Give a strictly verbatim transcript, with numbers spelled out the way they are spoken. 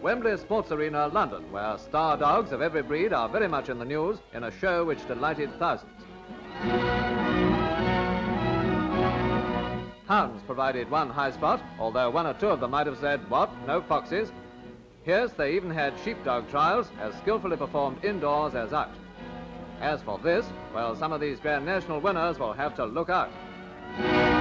Wembley Sports Arena, London, where star dogs of every breed are very much in the news in a show which delighted thousands. Hounds provided one high spot, although one or two of them might have said, what, no foxes? Here's they even had sheepdog trials as skillfully performed indoors as out. As for this, well, some of these grand national winners will have to look out.